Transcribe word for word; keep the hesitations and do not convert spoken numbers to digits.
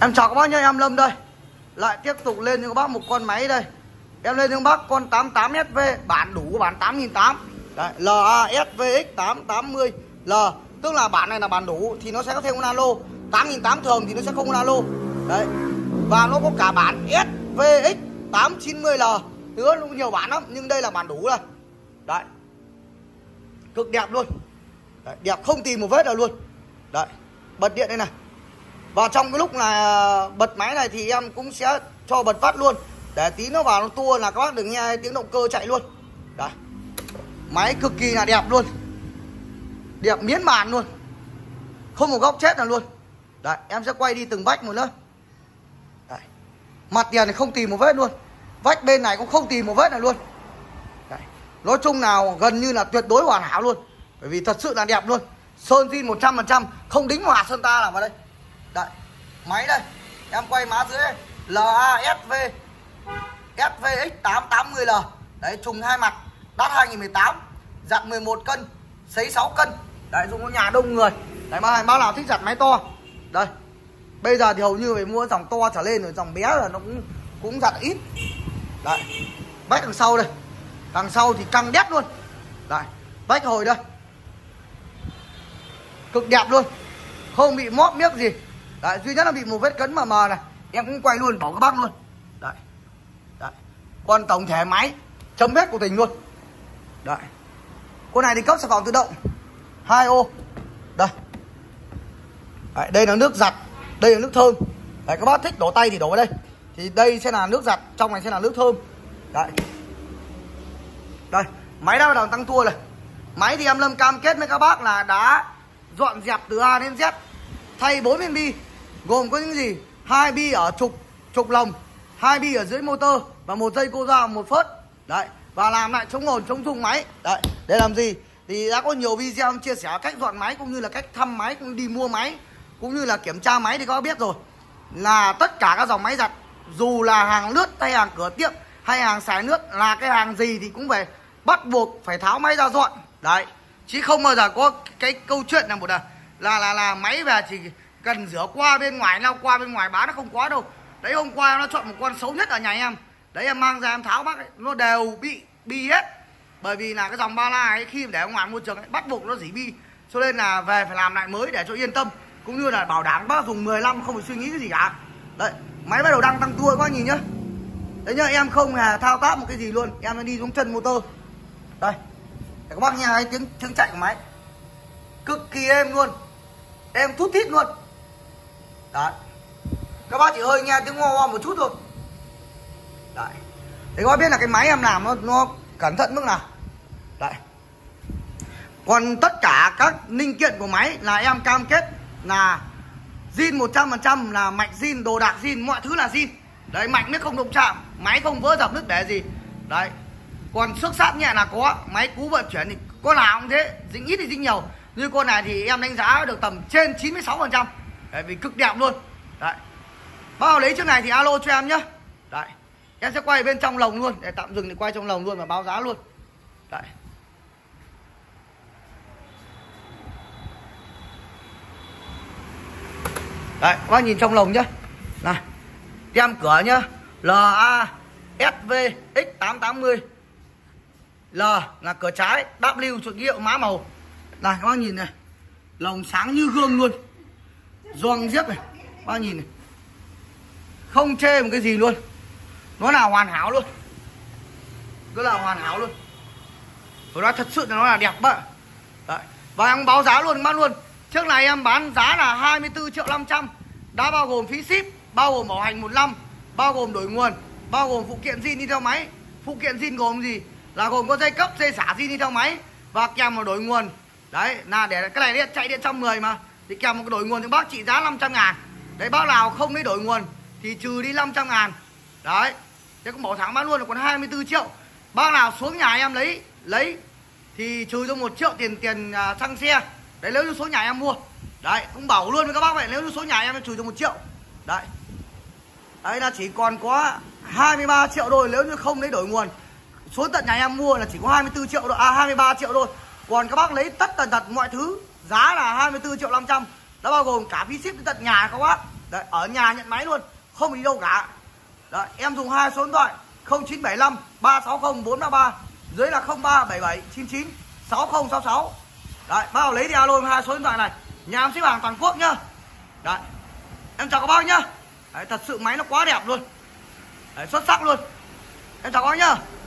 Em chào các bác nhé, em Lâm đây. Lại tiếp tục lên cho các bác một con máy đây. Em lên cho các bác con tám tám S V, bản đủ của bản tám nghìn tám trăm. Đấy, L A S V X tám tám mươi L. Tức là bản này là bản đủ thì nó sẽ có thêm con alo. tám nghìn tám trăm thường thì nó sẽ không con alo. Đấy. Và nó có cả bản S V X tám chín mươi L. Nữa nó nhiều bản lắm, nhưng đây là bản đủ đây. Đấy. Cực đẹp luôn. Đấy, đẹp không tìm một vết nào luôn. Đấy. Bật điện đây này. Và trong cái lúc là bật máy này thì em cũng sẽ cho bật phát luôn, để tí nó vào nó tua là các bác đừng nghe tiếng động cơ chạy luôn. Đấy. Máy cực kỳ là đẹp luôn. Đẹp miến màn luôn. Không một góc chết nào luôn. Đấy, em sẽ quay đi từng vách một nữa. Đấy. Mặt tiền này không tìm một vết luôn. Vách bên này cũng không tìm một vết nào luôn. Đấy. Nói chung nào gần như là tuyệt đối hoàn hảo luôn. Bởi vì thật sự là đẹp luôn. Sơn zin một trăm phần trăm, không đính hòa sơn ta nào vào đây. Đấy. Máy đây. Em quay má dưới đây. L A S V S V X tám tám mươi L. Đấy, trùng hai mặt. Đắt hai nghìn mười tám. Giặt mười một cân, sấy sáu cân. Đấy, dùng có nhà đông người. Đấy, mà bác nào thích giặt máy to. Đây. Bây giờ thì hầu như phải mua dòng to trở lên rồi, dòng bé là nó cũng cũng giặt ít. Đấy. Vách đằng sau đây. Đằng sau thì căng đét luôn. Đấy. Vách hồi đây. Cực đẹp luôn. Không bị móp miếc gì. Đấy, duy nhất là bị một vết cấn mờ mờ này. Em cũng quay luôn, bảo các bác luôn. Đấy. Đấy. Còn tổng thể máy chấm hết của tình luôn. Đấy. Con này thì cấp xà phòng tự động hai ô. Đây. Đấy, đây là nước giặt, đây là nước thơm. Đấy, các bác thích đổ tay thì đổ vào đây. Thì đây sẽ là nước giặt, trong này sẽ là nước thơm. Đấy. Đây, máy đã bắt đầu tăng tua này. Máy thì em Lâm cam kết với các bác là đã dọn dẹp từ A đến Z, thay bốn viên bi, gồm có những gì? Hai bi ở trục trục lồng, hai bi ở dưới motor và một dây cô ra một phớt. Đấy, và làm lại chống ồn chống rung máy. Đấy, để làm gì? Thì đã có nhiều video em chia sẻ cách dọn máy cũng như là cách thăm máy, cũng đi mua máy cũng như là kiểm tra máy thì các bác biết rồi. Là tất cả các dòng máy giặt, dù là hàng lướt hay hàng cửa tiệm hay hàng xài nước, là cái hàng gì thì cũng phải bắt buộc phải tháo máy ra dọn. Đấy, chứ không bao giờ có cái câu chuyện là một là là là, là máy về chỉ cần rửa qua bên ngoài, lau qua bên ngoài bán, nó không có đâu. Đấy, hôm qua nó chọn một con xấu nhất ở nhà em. Đấy, em mang ra em tháo bác ấy, nó đều bị bi hết. Bởi vì là cái dòng ba la ấy khi để ở ngoài môi trường ấy, bắt buộc nó dỉ bi. Cho nên là về phải làm lại mới để cho yên tâm, cũng như là bảo đảm bác dùng mười năm không phải suy nghĩ cái gì cả. Đấy, máy bắt đầu đang tăng tua các bác nhìn nhá. Đấy nhá, em không hề thao tác một cái gì luôn, em đi xuống chân motor. Đây, để các bác nghe cái tiếng tiếng chạy của máy. Cực kỳ êm luôn. Êm thút thít luôn. Đấy. Các bác chỉ hơi nghe tiếng ngo ngo một chút thôi. Đấy. Để các bác biết là cái máy em làm nó nó cẩn thận mức nào. Đấy. Còn tất cả các linh kiện của máy là em cam kết là zin một trăm phần trăm, là mạch zin, đồ đạc zin, mọi thứ là zin. Đấy, mạch nước không đụng chạm, máy không vỡ dập nước để gì. Đấy. Còn xước sát nhẹ là có, máy cú vận chuyển thì có nào cũng thế, dính ít thì dính nhiều. Như con này thì em đánh giá được tầm trên chín mươi sáu phần trăm. Đấy, vì cực đẹp luôn. Đấy. Bác nào lấy chiếc này thì alo cho em nhá. Đấy. Em sẽ quay bên trong lồng luôn, để tạm dừng thì quay trong lồng luôn và báo giá luôn. Đấy. Đấy, các bác nhìn trong lồng nhá. Này. Tem cửa nhá. L A S V X tám tám mươi. L là cửa trái, W chuột hiệu má màu. Này các bác nhìn này. Lồng sáng như gương luôn. Gioăng giếc này. Các bác nhìn này. Không chê một cái gì luôn. Nó là hoàn hảo luôn. Nó là hoàn hảo luôn. Tôi nói thật sự là nó là đẹp bác. Đấy. Và em báo giá luôn các bác luôn. Trước này em bán giá là hai mươi tư triệu năm trăm. Đã bao gồm phí ship, bao gồm bảo hành một năm, bao gồm đổi nguồn, bao gồm phụ kiện zin đi theo máy. Phụ kiện zin gồm gì? Là gồm có dây cấp, dây xả zin đi theo máy và kèm một đổi nguồn. Đấy, là để cái này điện chạy điện trăm mười mà, thì kèm một cái đổi nguồn thì bác trị giá năm trăm ngàn. Đấy, bác nào không lấy đổi nguồn thì trừ đi năm trăm ngàn. Đấy, thế cũng bảo thẳng bác luôn là còn hai mươi tư triệu. Bác nào xuống nhà em lấy lấy thì trừ cho một triệu tiền tiền uh, xăng xe. Đấy, nếu như số nhà em mua. Đấy, cũng bảo luôn với các bác vậy, nếu như số nhà em trừ cho một triệu. Đấy. Đấy là chỉ còn có hai mươi ba triệu thôi, nếu như không lấy đổi nguồn. Số tận nhà em mua là chỉ có hai mươi tư triệu thôi, à hai mươi ba triệu thôi. Còn các bác lấy tất tần tật mọi thứ, giá là hai mươi tư triệu năm trăm. Đã bao gồm cả phí ship đến tận nhà các bác. Đấy, ở nhà nhận máy luôn, không đi đâu cả. Đấy, em dùng hai số điện thoại không chín bảy năm ba sáu không bốn ba ba, dưới là không ba bảy bảy chín chín sáu không sáu sáu. Đấy, bác nào lấy thì alo hai số điện thoại này. Nhà em ship hàng toàn quốc nhá. Đấy, em chào các bác nhá. Đấy, thật sự máy nó quá đẹp luôn. Đấy, xuất sắc luôn. Em chào các bác nhá.